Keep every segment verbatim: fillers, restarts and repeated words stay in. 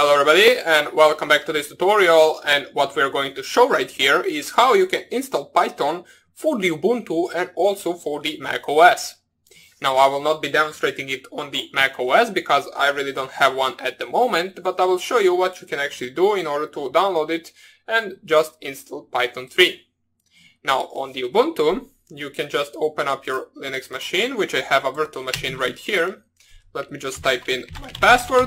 Hello everybody and welcome back to this tutorial, and what we're going to show right here is how you can install Python for the Ubuntu and also for the macOS. Now I will not be demonstrating it on the macOS because I really don't have one at the moment, but I will show you what you can actually do in order to download it and just install Python three. Now on the Ubuntu you can just open up your Linux machine, which I have a virtual machine right here. Let me just type in my password.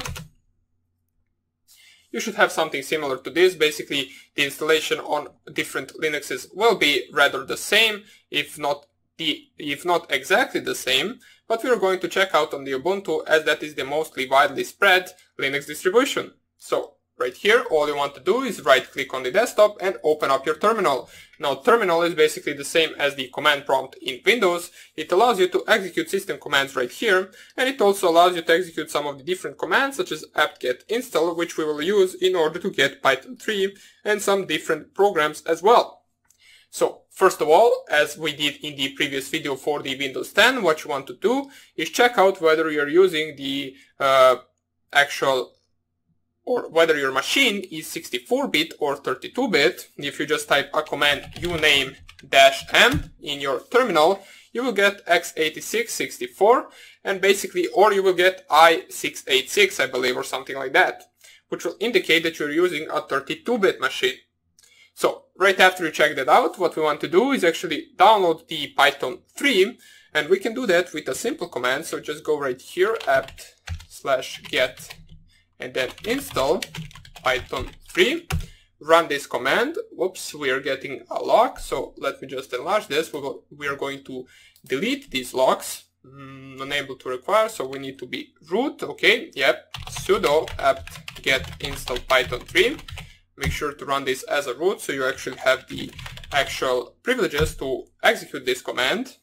You should have something similar to this. Basically, the installation on different Linuxes will be rather the same, if not the if not exactly the same, but we are going to check out on the Ubuntu, as that is the mostly widely spread Linux distribution. So right here, all you want to do is right click on the desktop and open up your terminal. Now terminal is basically the same as the command prompt in Windows. It allows you to execute system commands right here, and it also allows you to execute some of the different commands such as apt-get install, which we will use in order to get Python three, and some different programs as well. So first of all, as we did in the previous video for the Windows ten, what you want to do is check out whether you're using the uh, actual or whether your machine is sixty-four bit or thirty-two bit. If you just type a command uname-m in your terminal, you will get x eighty-six sixty-four, and basically, or you will get i six eighty-six, I believe, or something like that, which will indicate that you're using a thirty-two bit machine. So right after you check that out, what we want to do is actually download the Python three, and we can do that with a simple command. So just go right here, apt slash get, and then install Python three. Run this command. Whoops, we are getting a lock, so let me just enlarge this. We, will, we are going to delete these locks. Mm, unable to require, so we need to be root. Okay, yep, sudo apt-get install Python three. Make sure to run this as a root, so you actually have the actual privileges to execute this command.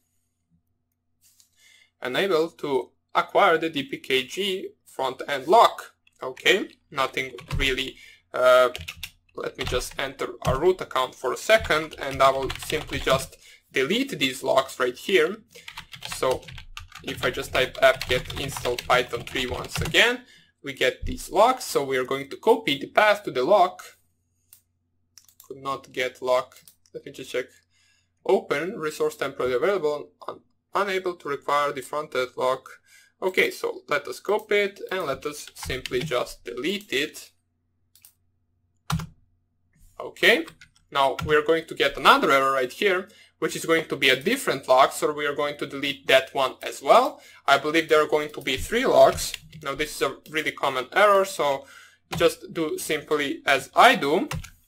Enable to acquire the dpkg front-end lock. Okay, nothing really. Uh, let me just enter a root account for a second, and I will simply just delete these locks right here. So if I just type apt-get install Python three once again, we get these locks. So we are going to copy the path to the lock. Could not get lock. Let me just check. Open resource temporarily available. Un unable to require the front-end lock. Okay, so let us copy it and let us simply just delete it. Okay, now we're going to get another error right here, which is going to be a different lock, so we are going to delete that one as well. I believe there are going to be three locks. Now this is a really common error, so just do simply as I do.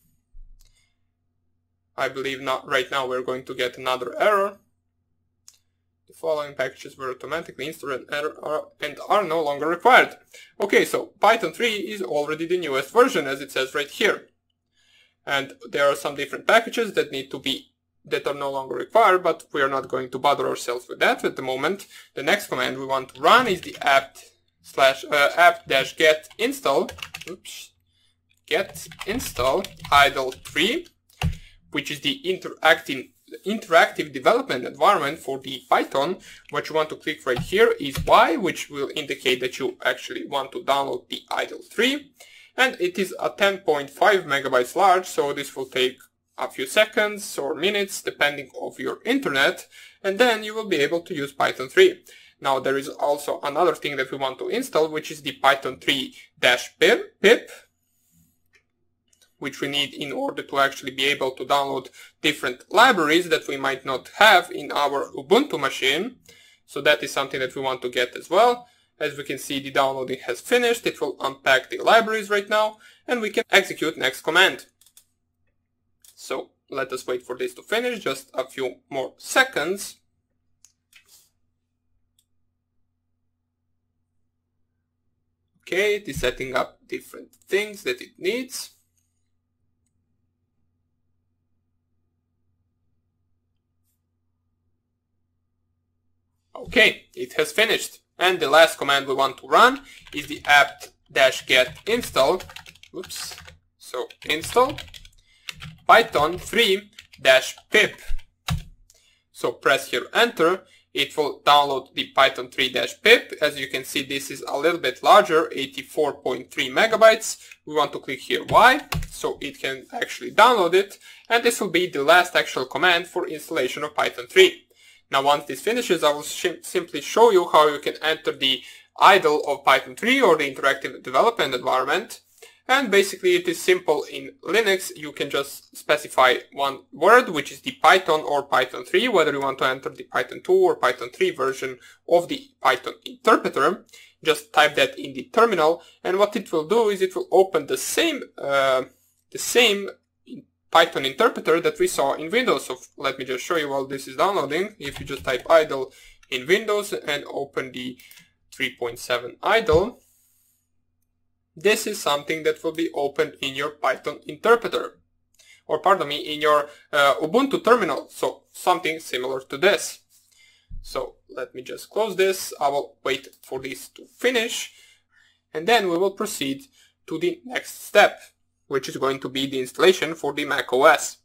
I believe not right now we're going to get another error. The following packages were automatically installed and are, and are no longer required. Okay, so Python three is already the newest version, as it says right here. And there are some different packages that need to be, that are no longer required, but we are not going to bother ourselves with that at the moment. The next command we want to run is the apt slash uh, apt-get install, oops, get install idle three, which is the interactive interactive development environment for the Python. What you want to click right here is Y, which will indicate that you actually want to download the idle three, and it is a ten point five megabytes large, so this will take a few seconds or minutes depending on your internet, and then you will be able to use Python three. Now there is also another thing that we want to install, which is the Python three pip, which we need in order to actually be able to download different libraries that we might not have in our Ubuntu machine. So that is something that we want to get as well. As we can see, the downloading has finished. It will unpack the libraries right now, and we can execute next command. So let us wait for this to finish, just a few more seconds. Okay, it is setting up different things that it needs. Okay, it has finished. And the last command we want to run is the apt-get install. Oops. So install Python three pip. So press here enter. it will download the python three dash pip. As you can see, this is a little bit larger, eighty-four point three megabytes. We want to click here Y, so it can actually download it, and this will be the last actual command for installation of python three. Now once this finishes, I will simply show you how you can enter the idle of python three or the interactive development environment. And basically it is simple. In Linux you can just specify one word, which is the Python or python three, whether you want to enter the python two or python three version of the Python interpreter. Just type that in the terminal, and what it will do is it will open the same uh, the same Python interpreter that we saw in Windows. So let me just show you while this is downloading. If you just type idle in Windows and open the three point seven idle, this is something that will be opened in your Python interpreter, or pardon me, in your uh, Ubuntu terminal. So something similar to this. So let me just close this. I will wait for this to finish, and then we will proceed to the next step, which is going to be the installation for the macOS.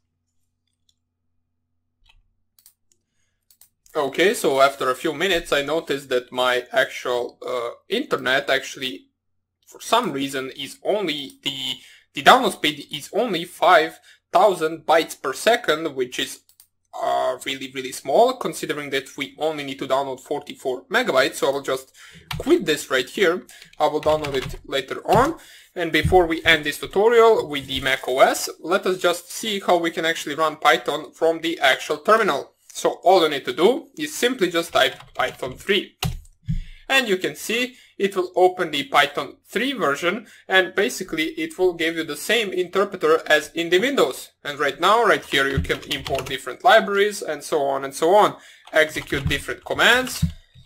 Okay, so after a few minutes I noticed that my actual uh, internet actually, for some reason, is only the the download speed is only five thousand bytes per second, which is uh, really really small, considering that we only need to download forty-four megabytes. So I will just quit this right here. I will download it later on. And before we end this tutorial with the macOS, let us just see how we can actually run Python from the actual terminal. So all you need to do is simply just type python three. And you can see it will open the python three version, and basically it will give you the same interpreter as in the Windows. And right now, right here, you can import different libraries and so on and so on. Execute different commands,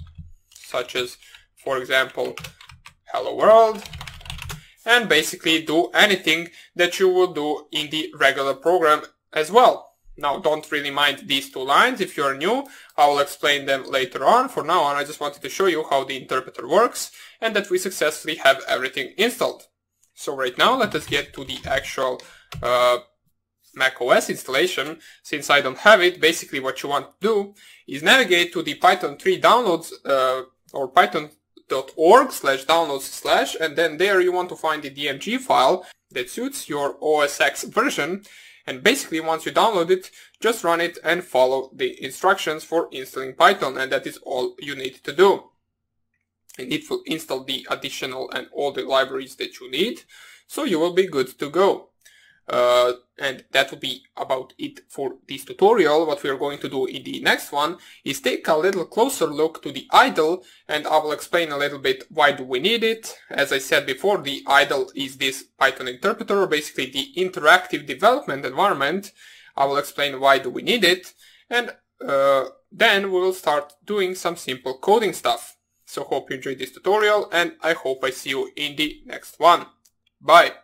such as, for example, hello world, and basically do anything that you would do in the regular program as well. Now, don't really mind these two lines. If you're new, I will explain them later on. For now on, I just wanted to show you how the interpreter works and that we successfully have everything installed. So right now, let us get to the actual uh, macOS installation. Since I don't have it, basically what you want to do is navigate to the python three downloads uh, or python dot org slash downloads slash, and then there you want to find the D M G file that suits your O S X version. And basically once you download it, just run it and follow the instructions for installing Python, and that is all you need to do. And it will install the additional and all the libraries that you need, so you will be good to go. Uh, and that will be about it for this tutorial. What we are going to do in the next one is take a little closer look to the idle, and I will explain a little bit why do we need it. As I said before, the idle is this Python interpreter, or basically the interactive development environment. I will explain why do we need it, and uh, then we will start doing some simple coding stuff. So hope you enjoyed this tutorial, and I hope I see you in the next one. Bye!